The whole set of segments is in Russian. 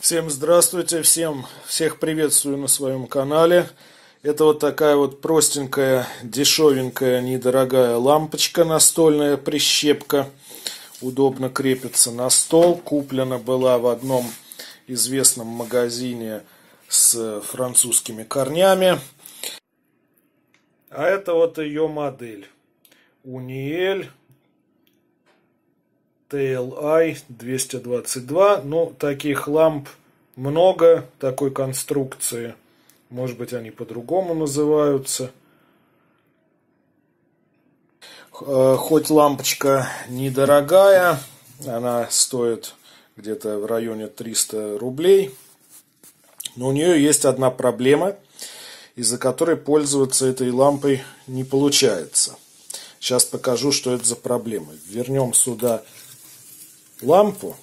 Всем здравствуйте, всех приветствую на своем канале. Это вот такая вот простенькая, дешевенькая, недорогая лампочка настольная, прищепка. Удобно крепится на стол. Куплена была в одном известном магазине с французскими корнями. А это вот ее модель. Uniel TLI 222. Ну, таких ламп много, такой конструкции. Может быть, они по-другому называются. Хоть лампочка недорогая, она стоит где-то в районе 300 рублей. Но у нее есть одна проблема, из-за которой пользоваться этой лампой не получается. Сейчас покажу, что это за проблема. Вернем сюда лампу.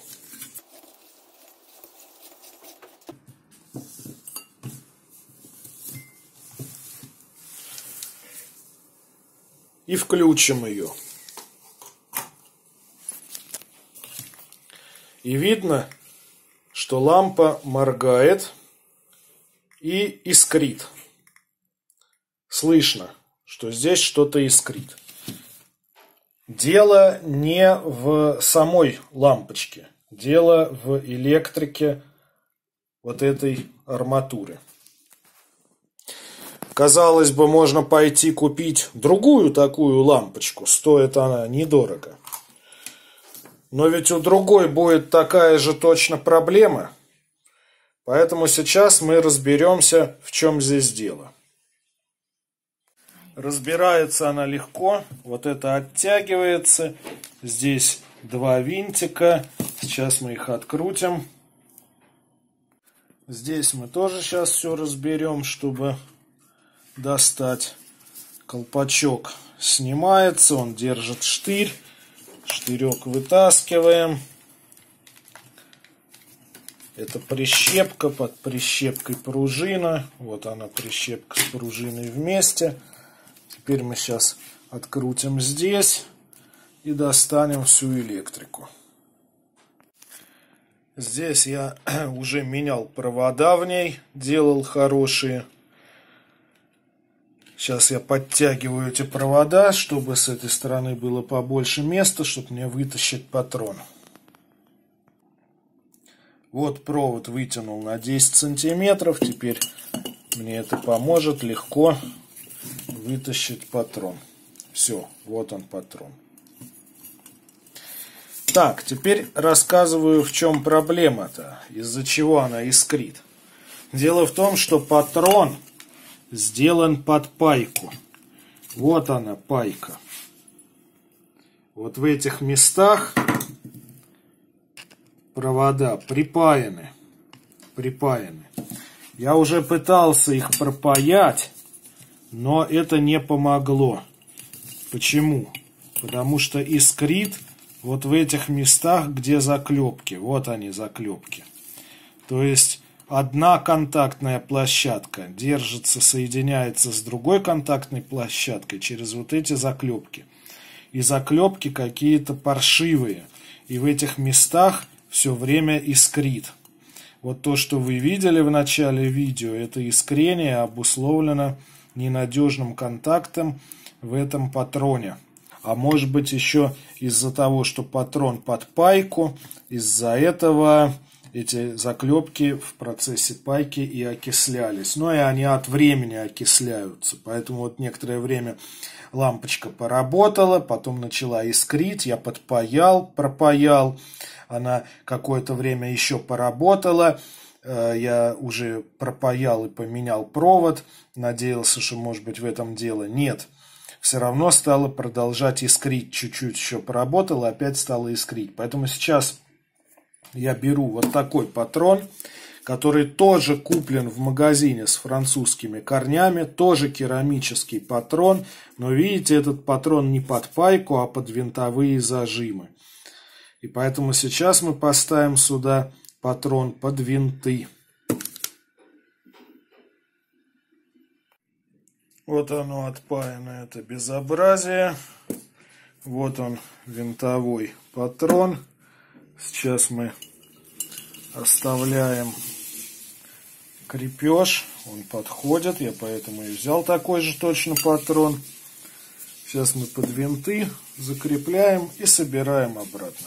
И включим ее. И видно, что лампа моргает и искрит. Слышно, что здесь что-то искрит. Дело не в самой лампочке. Дело в электрике вот этой арматуры. Казалось бы, можно пойти купить другую такую лампочку. Стоит она недорого. Но ведь у другой будет такая же точно проблема. Поэтому сейчас мы разберемся, в чем здесь дело. Разбирается она легко. Вот это оттягивается. Здесь два винтика. Сейчас мы их открутим. Здесь мы тоже сейчас все разберем, чтобы достать. Колпачок снимается. Он держит штырь. Штырек вытаскиваем. Это прищепка. Под прищепкой пружина. Вот она, прищепка с пружиной вместе. Теперь мы сейчас открутим здесь и достанем всю электрику. Здесь я уже менял провода в ней, делал хорошие. Сейчас я подтягиваю эти провода, чтобы с этой стороны было побольше места, чтобы мне вытащить патрон. Вот провод вытянул на 10 сантиметров. Теперь мне это поможет легко вытащить патрон. Все, вот он патрон. Так, теперь рассказываю, в чем проблема-то, из-за чего она искрит. Дело в том, что патрон сделан под пайку. Вот она, пайка. Вот в этих местах провода припаяны. Я уже пытался их пропаять, но это не помогло. Почему? Потому что искрит вот в этих местах, где заклепки. Вот они, заклепки. То есть одна контактная площадка держится, соединяется с другой контактной площадкой через вот эти заклепки. И заклепки какие-то паршивые. И в этих местах все время искрит. Вот то, что вы видели в начале видео, это искрение обусловлено ненадежным контактом в этом патроне. А может быть еще из-за того, что патрон под пайку, из-за этого эти заклепки в процессе пайки и окислялись. Но и они от времени окисляются. Поэтому вот некоторое время лампочка поработала, потом начала искрить, я подпаял, пропаял. Она какое-то время еще поработала. Я уже пропаял и поменял провод. Надеялся, что может быть в этом дело. Нет. Все равно стало продолжать искрить. Чуть-чуть еще поработало, опять стало искрить. Поэтому сейчас я беру вот такой патрон, который тоже куплен в магазине с французскими корнями. Тоже керамический патрон. Но видите, этот патрон не под пайку, а под винтовые зажимы. И поэтому сейчас мы поставим сюда патрон под винты. Вот оно отпаяно, это безобразие. Вот он, винтовой патрон. Сейчас мы Оставляем крепеж, он подходит, я поэтому и взял такой же точно патрон. Сейчас мы под винты закрепляем и собираем обратно.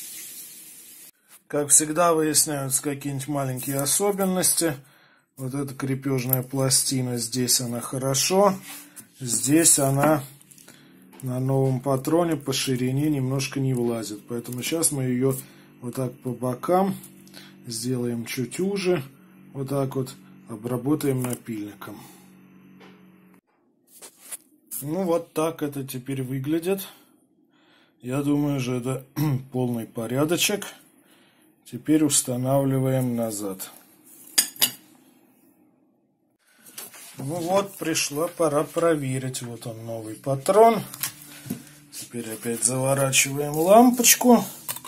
Как всегда выясняются какие-нибудь маленькие особенности. Вот эта крепежная пластина, здесь она хорошо, здесь она на новом патроне по ширине немножко не влазит. Поэтому сейчас мы ее вот так по бокам сделаем чуть уже, вот так вот обработаем напильником. Ну вот так это теперь выглядит. Я думаю, что это полный порядочек. Теперь устанавливаем назад. Ну вот, пришла пора проверить. Вот он, новый патрон. Теперь опять заворачиваем лампочку.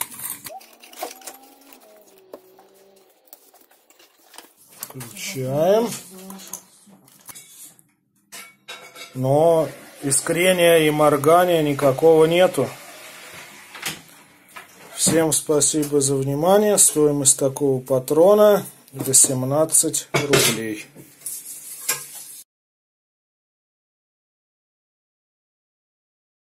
Включаем. Но искрения и моргания никакого нету. Всем спасибо за внимание. Стоимость такого патрона 18 рублей.